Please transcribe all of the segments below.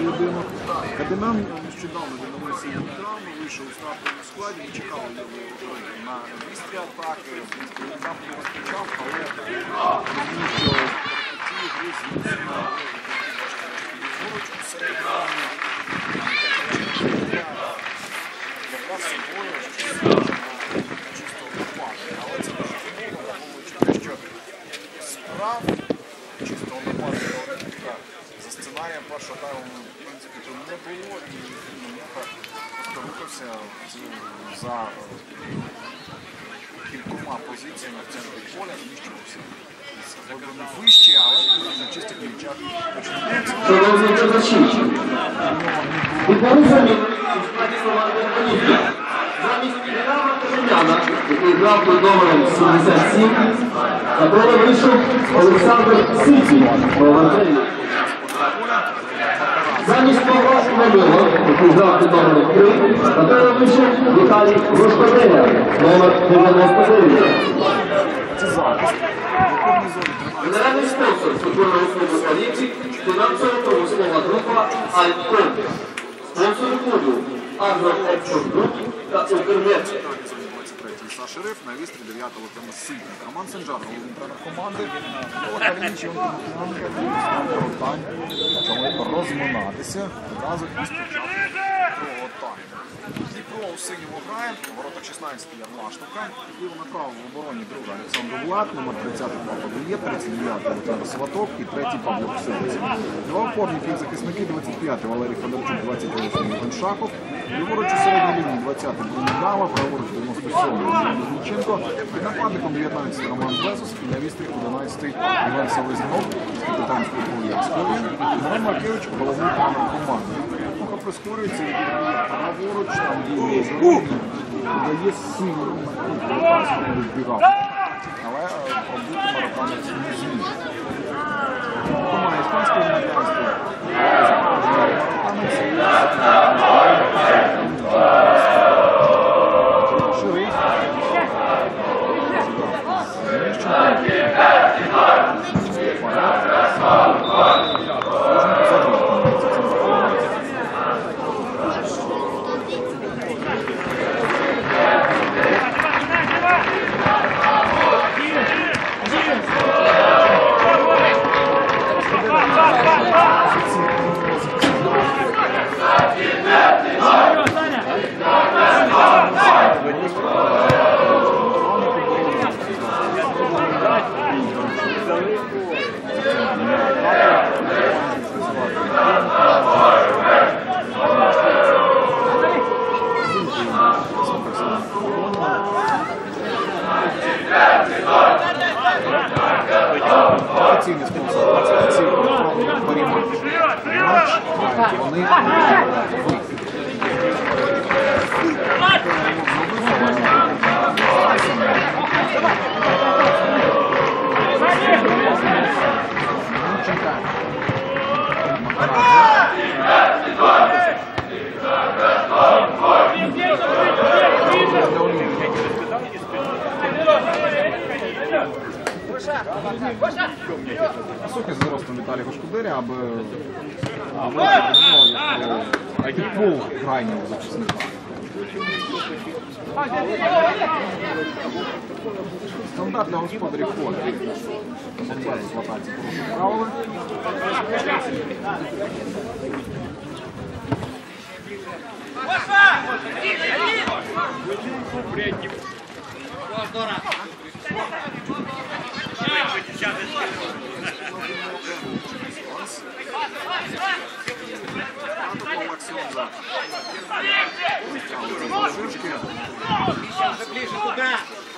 поєдинок. Кадимян нещодавно відновився від травми, вийшов у стартовому складі, ми чекали його на вістрі атаки, він там розпочав, але розумію, що ці гри звідсина виручку середньо для собою, чисто випадку. Але це дуже фігурно, враховуючи те, що справ чисто нападного за сценарієм першого тайму, в принципі, тут не було, і Муха просто рухався за кількома позиціями в центрі поля, зміщувався з глибини вище, але на чистих м'ячах починається. Шановні глядачі, відбулися замість Ілляна Кожем'яна, який грав під номером 77, на поле вийшов Олександр Ситій, номер 9. Замість Павла Шумальова, який грав під номером 3, на поле вийшов Віталій Рушкотеля, номер 99. Це захист. Генеральний спонсор футбольного клубу «Століці», фінансово-промислова група «Альтон». Спонсори клубу «Агроекспорт-груп» та «Укрнет». Шериф на вістрі 9-го тема Сильник. Роман Сенджар, головний тренер команди. Калініч, почали розминатися одразу із початку другого тайму. Дніпро у синьому грає, ворота 16-й Ярмашнука. Ліво направо в обороні друга Олександр Влад, номер 30-й Павло Дує, 39-й Олександр Сваток і 3-й Павло Ксенець. Два опорні півзахисники, 25-й Валерій Федорчук, 28-й Іван Шахов. Ліворуч у середній лінії 20-й Бруно Дава, праворуч 97-й Іван Кузьміченко. Під нападником 19-й Роман Безус і на вістрі 11-й Іван Селезнов з капітанською пов'язкою. Іван Маркевич, головний тренер команди. Муха прискорюється, праворуч, там діє Зелений, дає сильну відбігав. Але пробути марокканець не зміг. Команда іспанської американської. Шериф. Офіційний спонсор, офіційний переймач. Вони високий за зростом Віталія Гошкудиря, аби пол крайнього захисника. Стандарт для господарів поля. Монбез в атаці порушив правила. Уже ближе туда.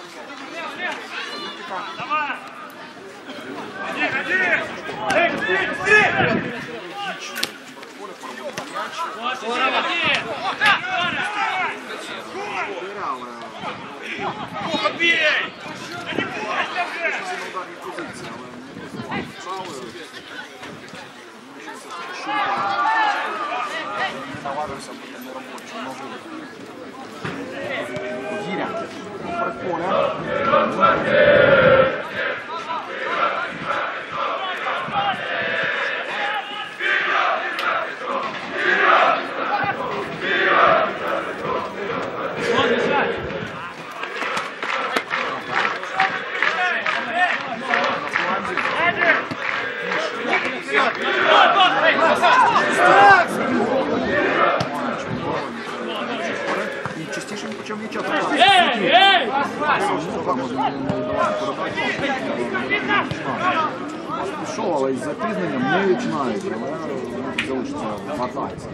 Давай. Ходи. Плохо бей! Да не бойся наважився бути неробочим ногою. Гіря. Поля. знають, але залишиться в атаці.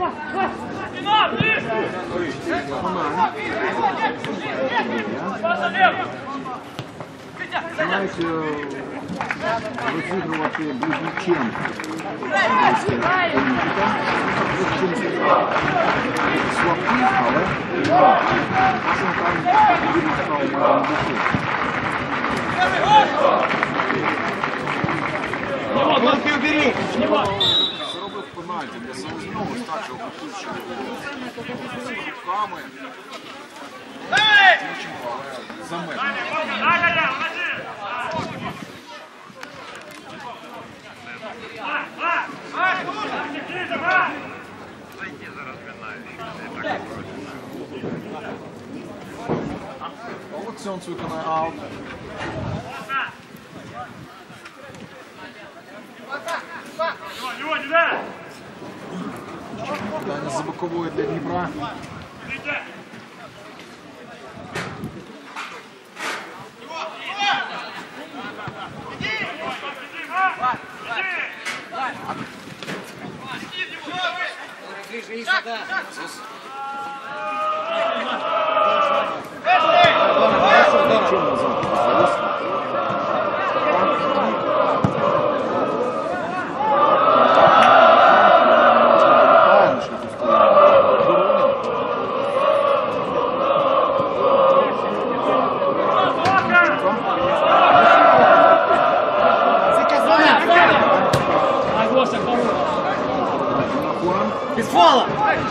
Знають розігрувати Близніченко. Слабкий, але заробив пенальті для Селезньова, стачив опустивши руками. Тімченко, але за межами. Олексіонц виконає аут. Питання за боковою для Дніпра. Без фола!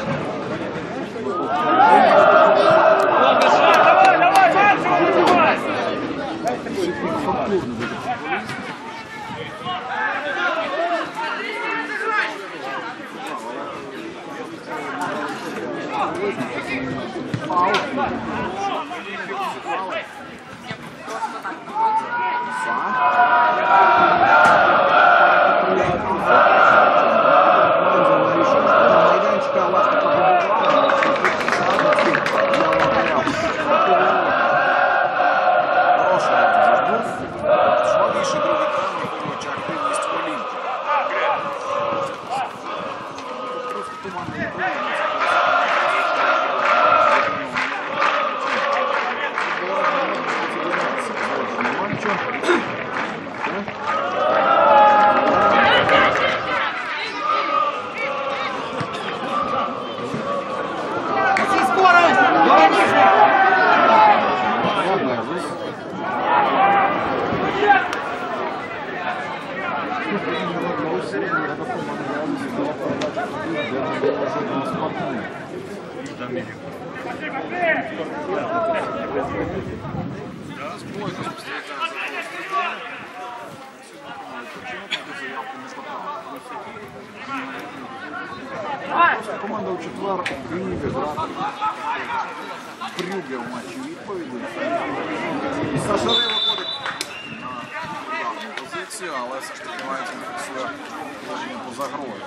Команда у четвер в Києві грати Брюгге в матчі відповіді. Саша Рей виходить на ударну позицію, але все ж таки мається своє положення поза грою.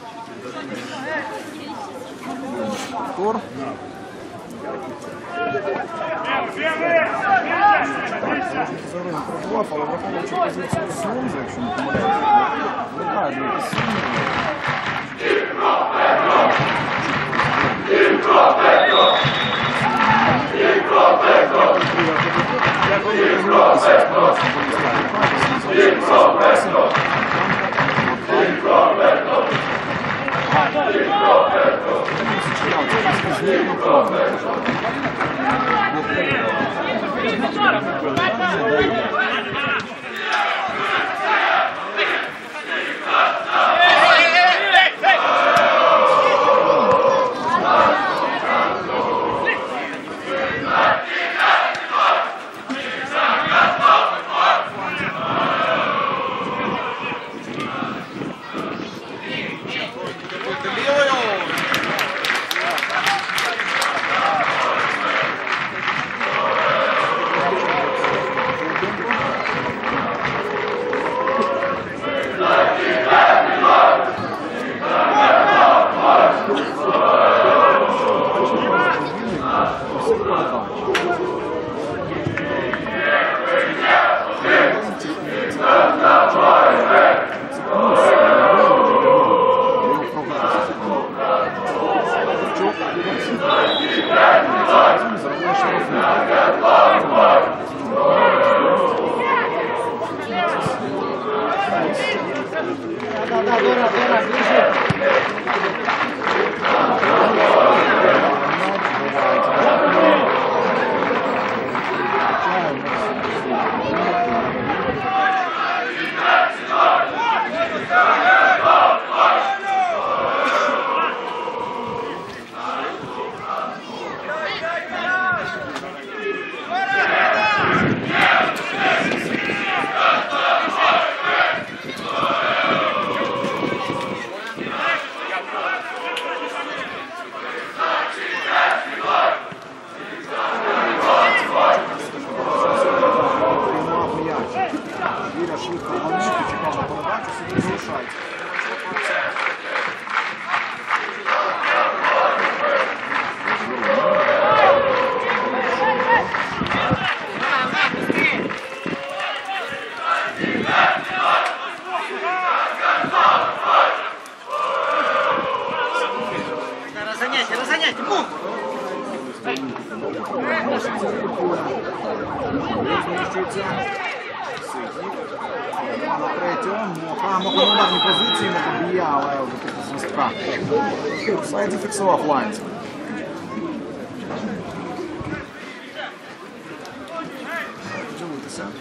Повтор. Зараз він пробував, але враховуючи позицію Сонза, якщо не помиляюся, виникає дві сильні. Знищується. Ситник. На третього. Моха на ударній позиції, Моха б'є, але випустити з свистка. Офсайд зафіксував Лайнс. Дивитися.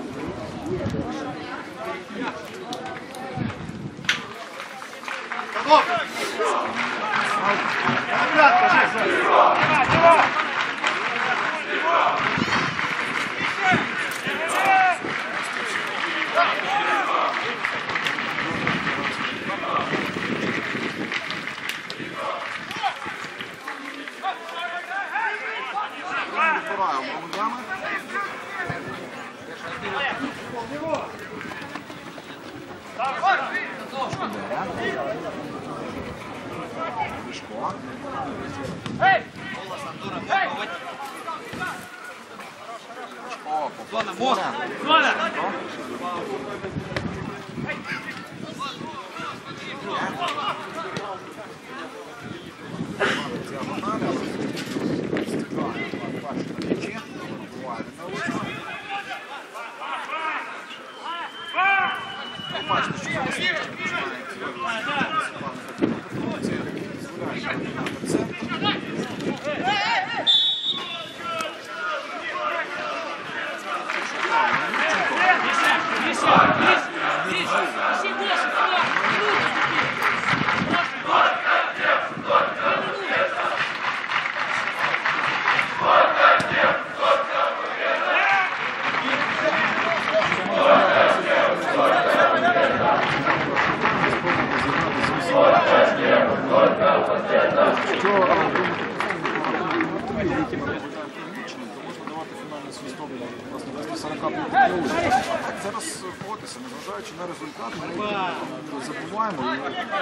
Зараз боротися, незважаючи на результат, ми забуваємо.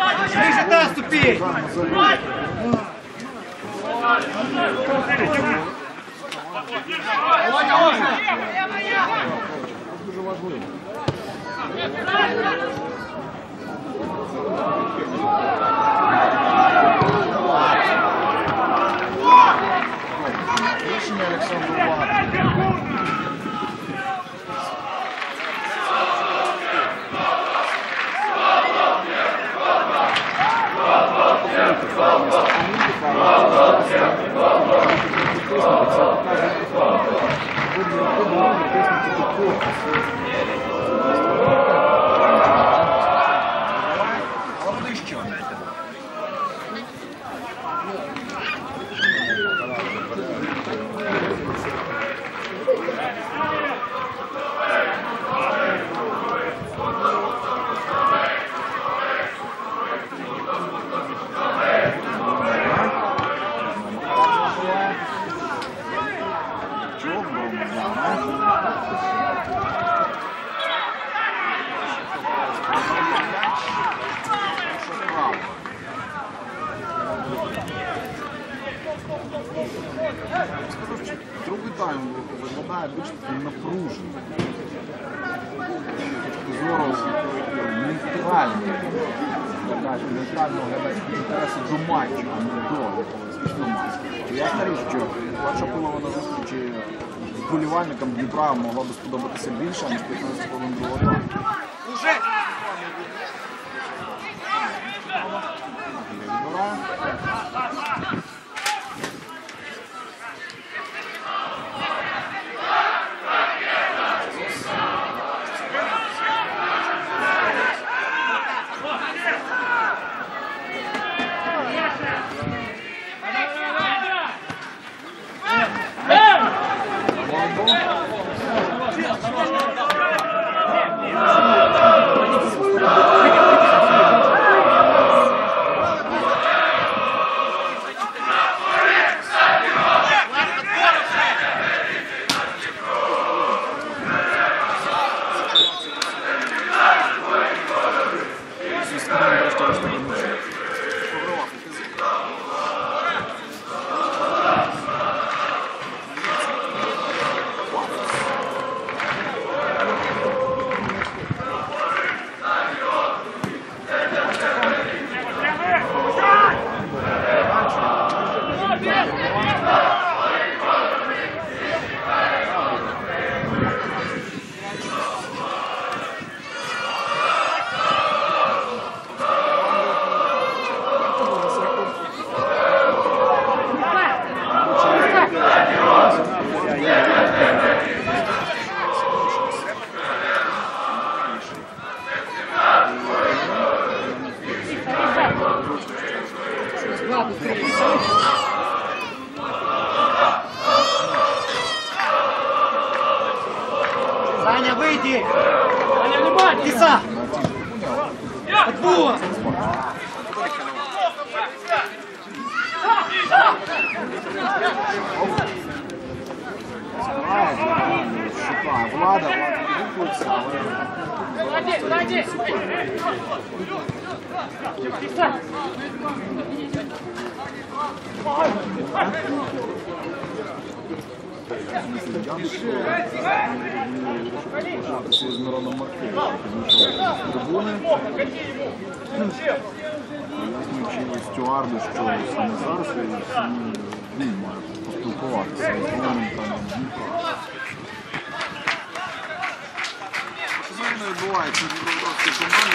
Дуже важливо. Рішення Олександру Вагу. Другий тайм виглядає більш напружено. Зору нейтральний. Нейтрально глядацькі інтереси до матчу, а не до якогось матчу. Ясна річ, що перша половина зустрічі з вболівальникам Дніпра могла би сподобатися більше, ніж 15 хвилин другого тайму. Thank you. Саня, выйди! Саня, не бать! Киса! Отбула! Шукає Влада рухається, але... З Мироном Маркевичем трибуни. Пояснюючи стюарду, що саме зараз він має поспілкуватися з моментом Дніпра. Що зараз не відбувається в Дніпровській команді,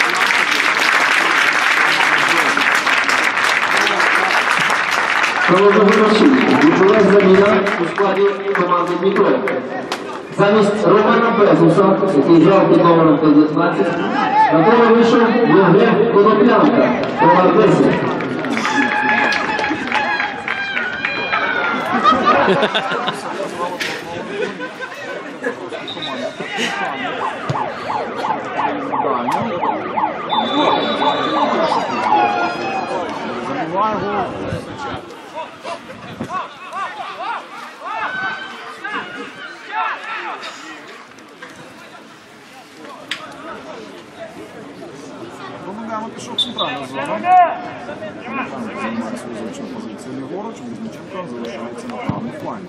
Відбулась заміна у складі команди Дніпро. Замість Романа Безуса, який грав під номером 15, на поле вийшов Євген Коноплянка, номер 10. Забиває гол. Домагаємо пішов в центральну зону. Займає свою звичну позицію ліворуч, Близніченко залишається на правому флангі.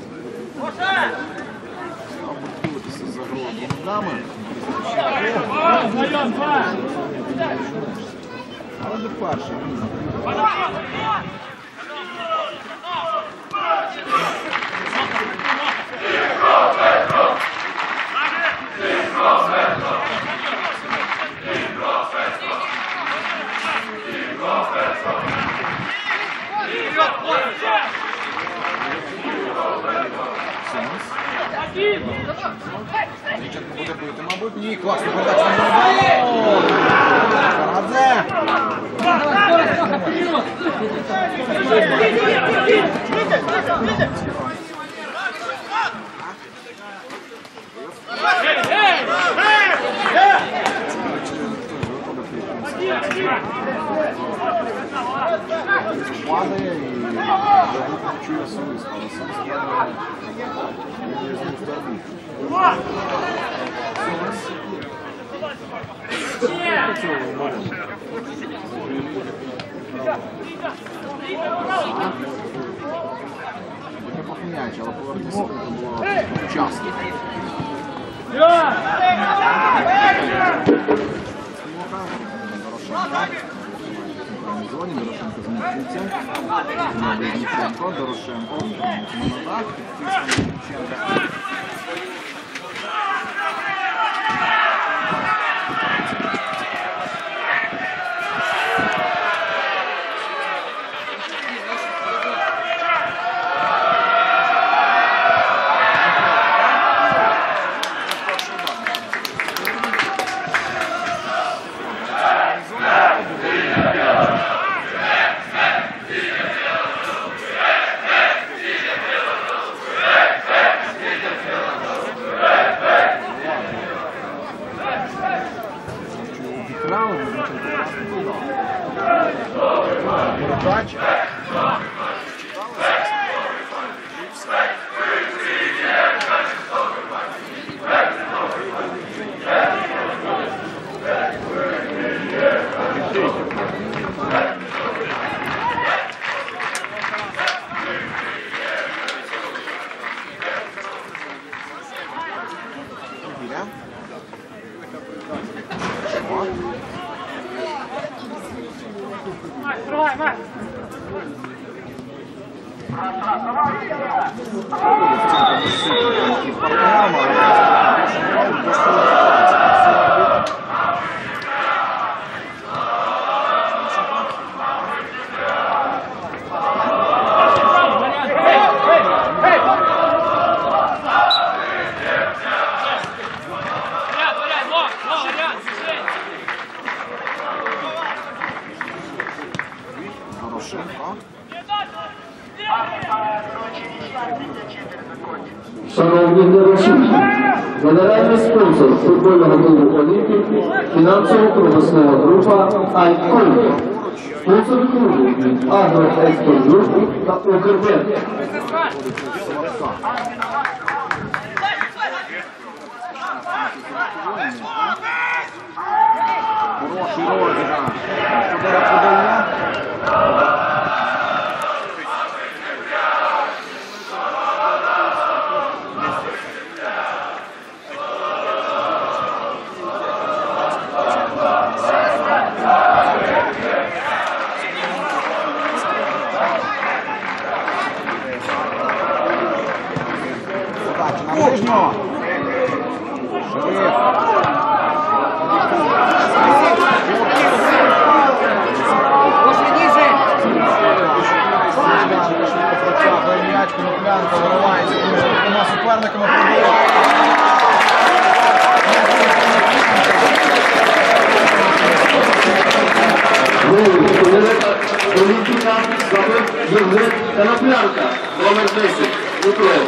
Аби дивитися за грою Домагами. Але не перший. Близніченко буде бити, мабуть, ні. Класна передача на гол! Карадзе! Падає і чує соліст, але соліст є з мусторбі. Таке похміяче, але повернутися було вчасно. Зоні Дорошенко змінюється. Близніченко, Дорошенко, Монадак, Близніченко. Порошенко. Шановні глядачі, генеральний спонсор футбольного клубу «Олімпік», фінансово-промислова група «Айкон», спонсор клубу «Агроекспорт Груп» та «Укрбет». Хороший розіграш. Подає, подає. Подача на ближнього. Шериф. Протягує м'яч, Коноплянка виривається між двома суперниками. Олімпіка забив Євген Коноплянка, номер 10, Дмитро.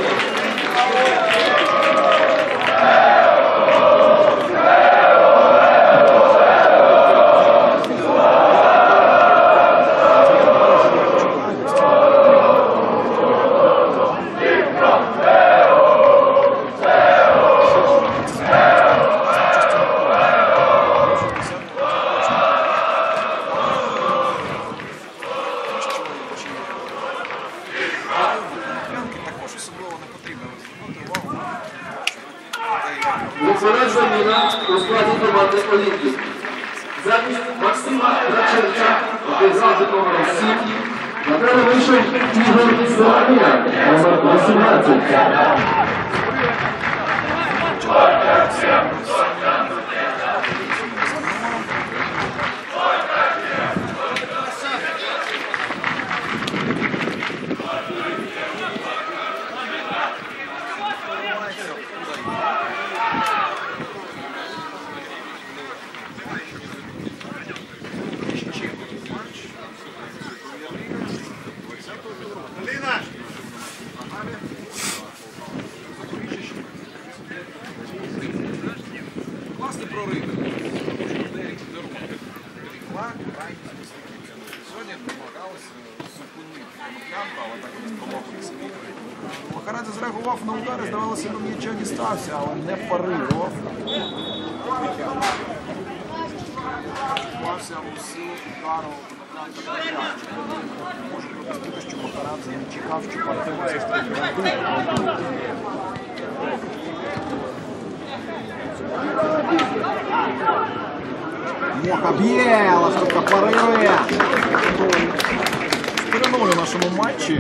Виходить заміна у складі команди «Олімпік». Замість Максима Раченка, який грав за номером 7, на поле вийшов Ігор Соломія, номер 18. Класний прорив. Сьогодні намагалися зупинити Коноплянку, але так і не спромоглися. Махарадзе зреагував на удари, здавалося, до м'яча дістався, але не парирував. Впався усі удару Коноплянка на м'яч. Можу пропустити, що Махарадзе не чекав, що партнер застрілює. Моха б'є, Ластовка парирує. 4-0 у нашому матчі.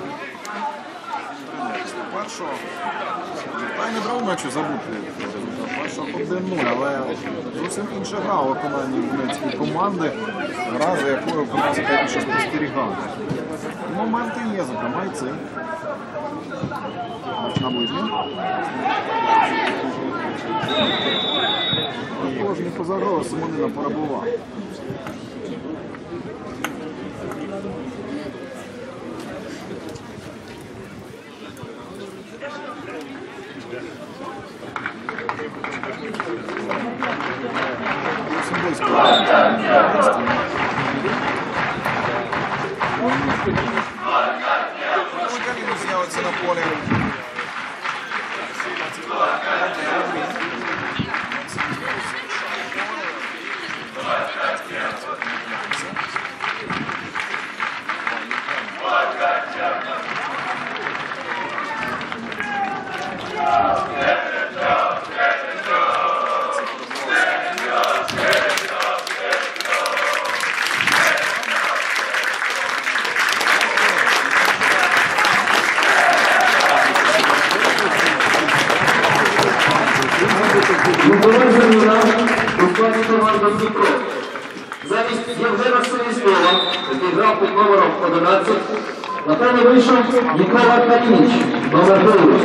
Першого. Та й не другого матчу забути. Першого 1-0, але зовсім інша гра у виконанні німецької команди. Гра, за якою, в принципі, більше спостерігати. Моменти є, зокрема і цей. На ближній. Тож не позагрова, Симонина перебував. Зовсім близько. Галіна з'явиться на полі. Виходить заміна у складі команди «Дніпро». Замість Євгена Селізнова, який грав під номером 11, на поле вийшов Нікола Калініч, номер 9.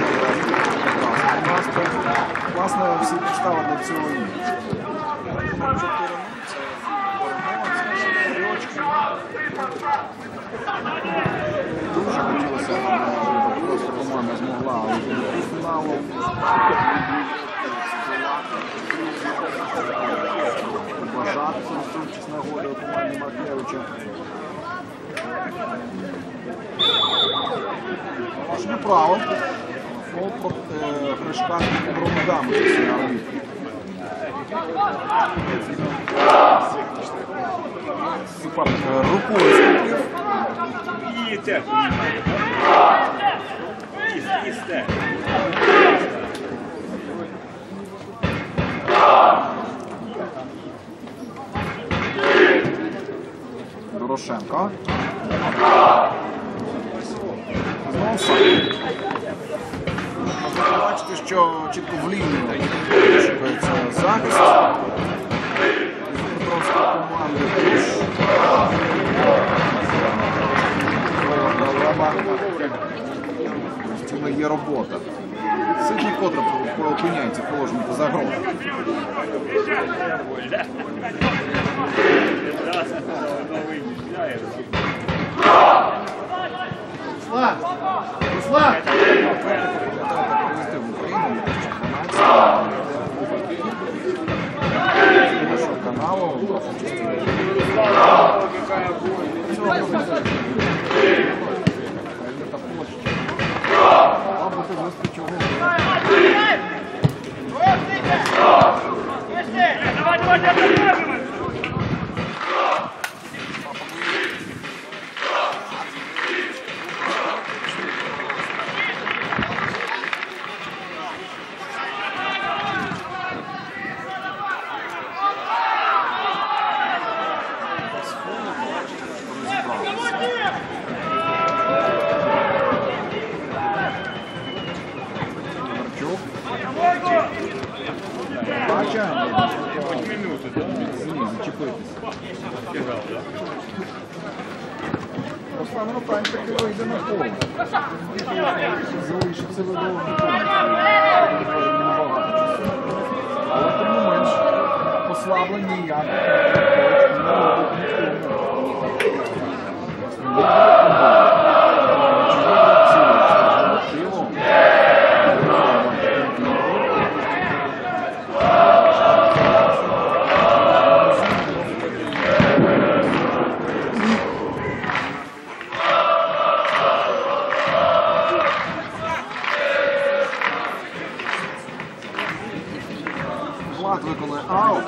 Власне, всі підстави для цього є. 4-0 це перемога, це 3 очки. Дуже хотілося, щоб команда змогла вийти до фіналу. Побажати з нагоди у команді Маркевича. Ваш неправо. Фол проти Гришка Бронодами. Суперник рукою ступив. Їдьте. Їсте. Дорошенко. Знову сам. Бачите, що чітко в лінію шукається захист. Петровська команда. Постійно є робота. Сидній котра опиняється в положенні поза грою. Руслан! Привезти в Україну 2012 нашого каналу. Руслан Ротань таки вийде на поле. Залишиться видового набагато часу. Але тим не менш послаблень ніяких не робить Влад виконує аут.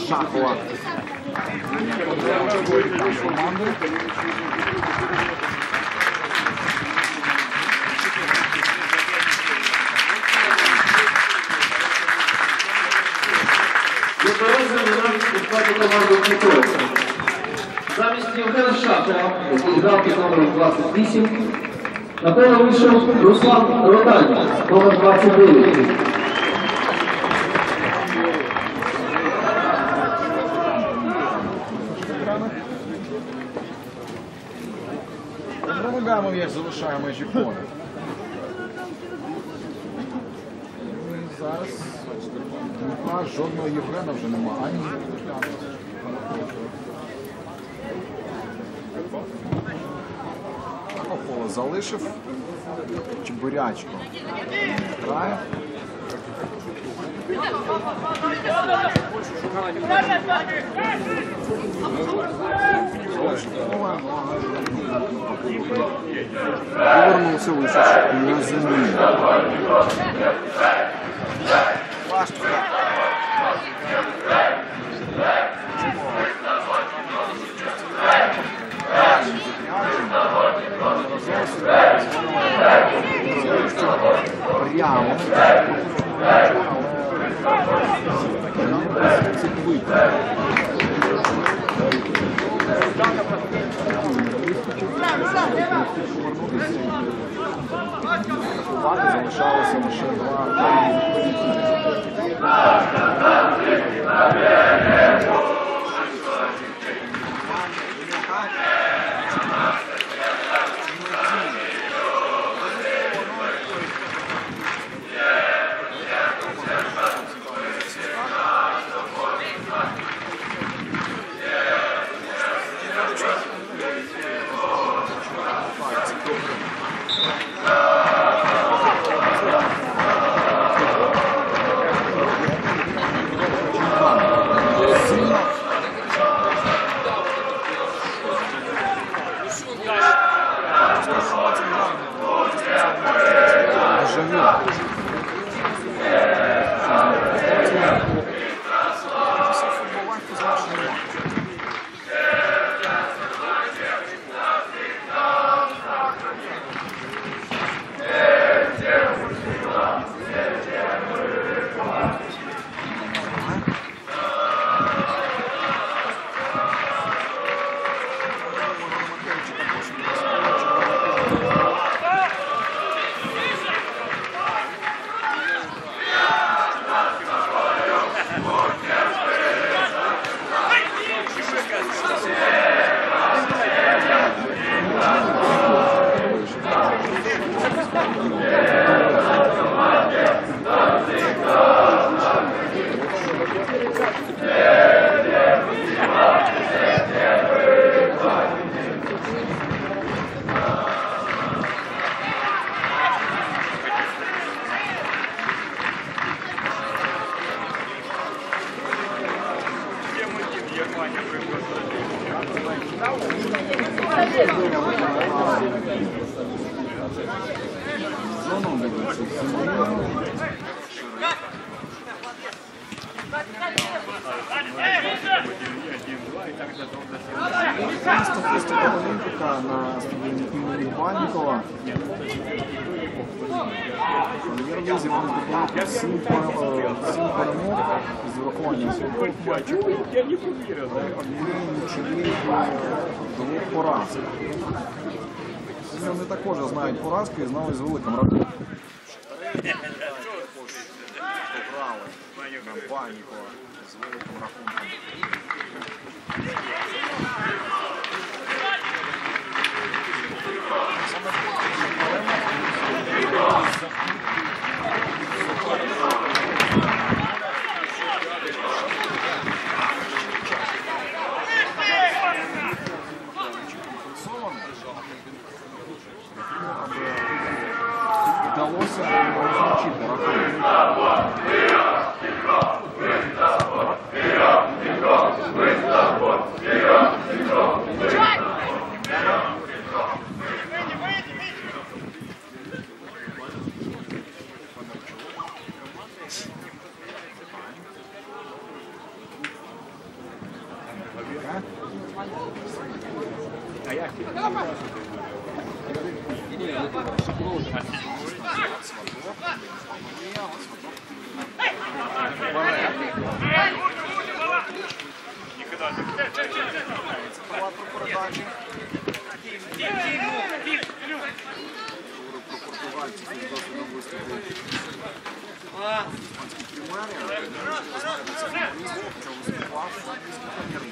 Шахова. Команди. Замість Євгена Шахова, який грав під номером 28, на поле вийшов Руслан Ротань, номер 29. Промигаємо м'яч, залишає межі поля. І зараз Дмитра, жодного Євгена вже нема. Ані поле залишив. Чебурячко грає. Повернувся Лисич на землі. Прямо. Залишалося лише два. Статистика Олімпіка на стадіоні імені Баннікова. Прем'єр-лізі вони здобули 7 перемог з урахуванням своїх матчів. Нічиї 2 поразки. Вони також знають поразки і знали з великим рахунком. Пограли на Баннікова з великим рахунком. Вдалося розлучити рахунок. А як? Передачі. Про португальців з досвідом виступу іспанській прем'єрі. Ви знаєте, це футболіст, хоча виступав в англійській прем'єр-лізі.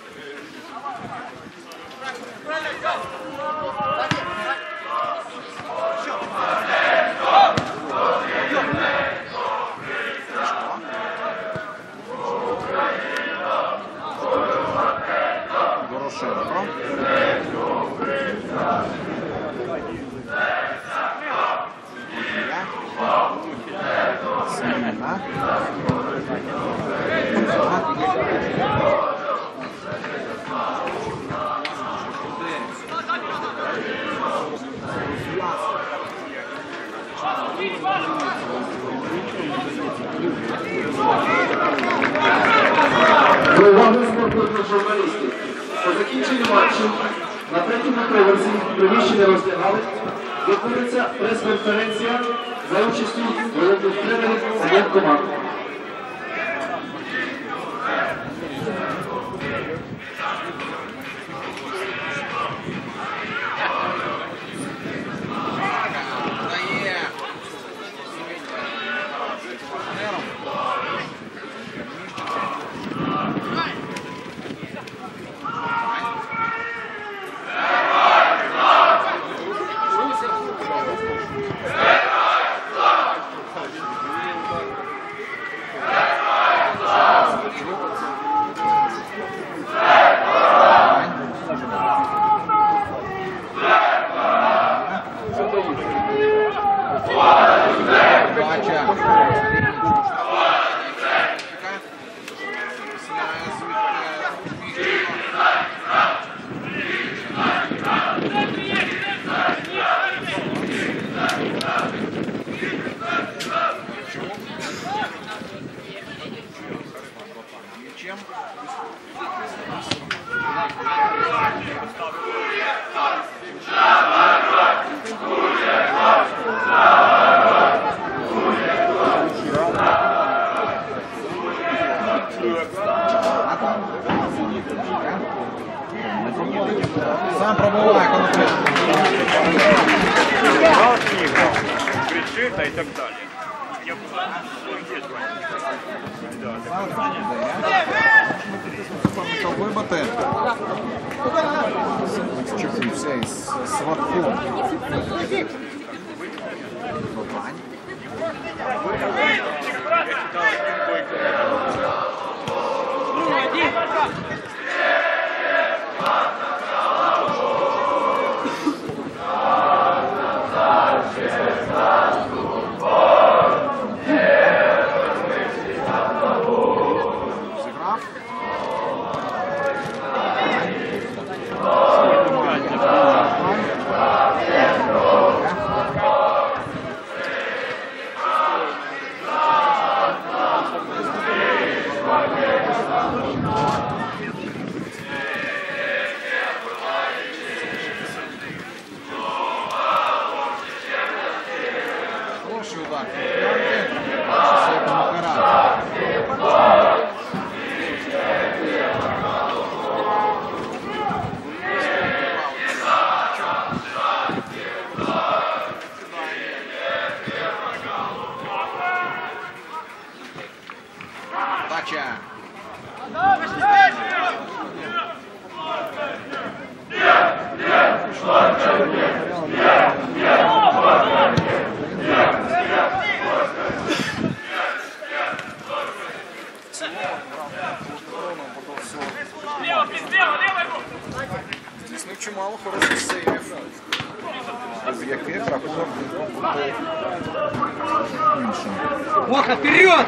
Дорошенко. Сміна. До уваги спортивних журналістів. По закінченню матчу на третьому поверсі приміщення роздягали відбудеться прес-конференція за участю головних тренерів обох команд. Сам пробуває конкретно. Кричить та і так далі. Я вибити. Чекнувся із Сватком. Хороший удар. Все это Макарат. Дача. Здійснив чимало хороших сейвів, з яких рахунок буде іншим. Моха, вперед!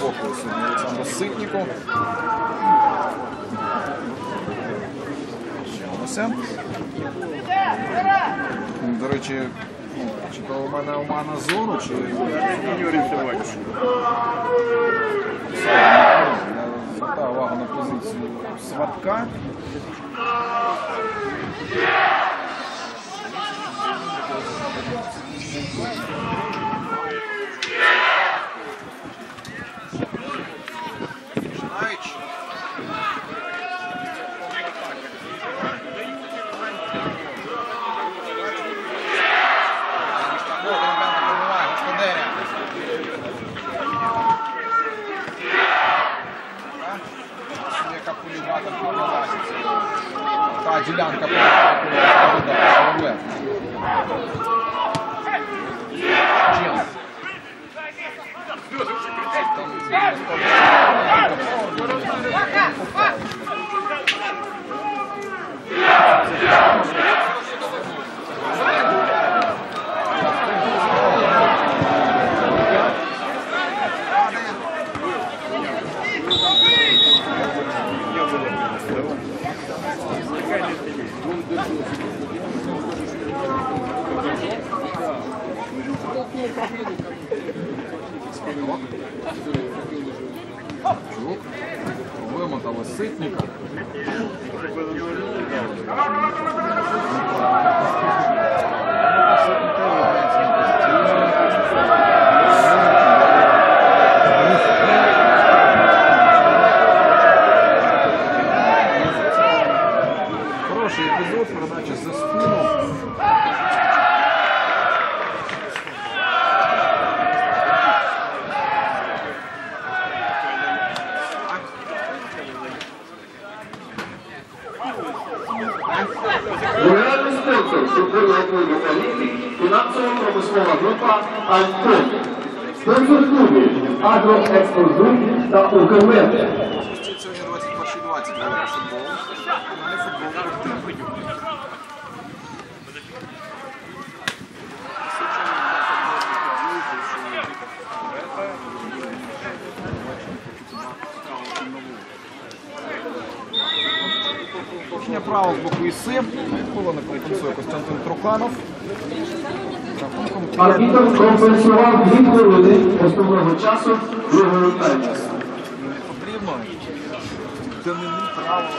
блокує сьогодні Олександру Ситніку. До речі, чи то у мене омана зору, чи Юрій сьогодні. я звертаю увагу на позицію Сватка. Та ділянка проблем. Вимотали Ситніка. Хороший епізод, передача за спину. Генеральний спонсор футбольного клубу «Олімпік» фінансово-промислова група «Альтон». Спонсор клубів «Агроекспортгруп» та «Укрмет». Сьогодні 21:20 грає футбол. Каналі футбол. Порушення правил з боку ІСИ. Коло не компенсує Костянтин Труханов. Арбітр компенсував 2 хвилини основного часу другого тайму. Не потрібно. Данини правил.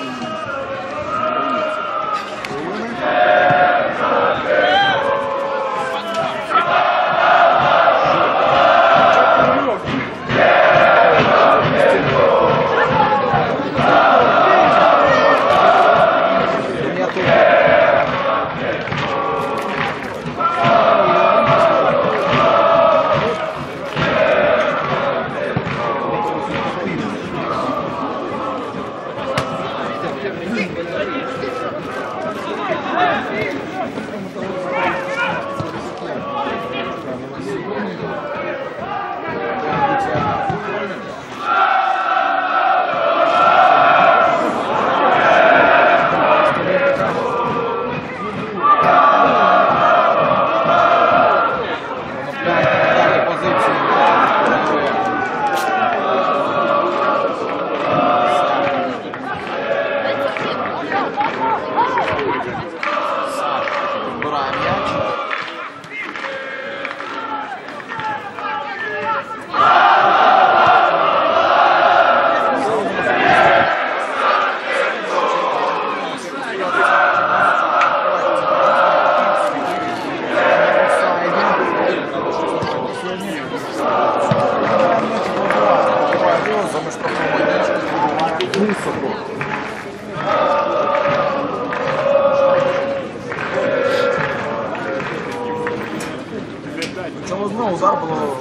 Чому знову удар було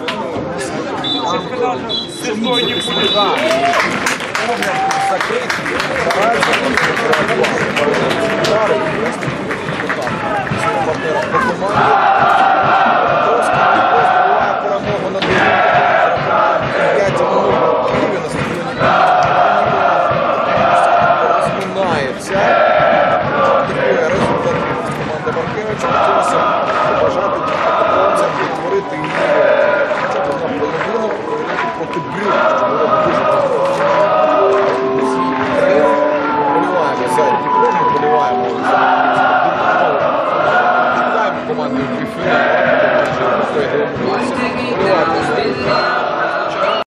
Сьогодні буде. закритий.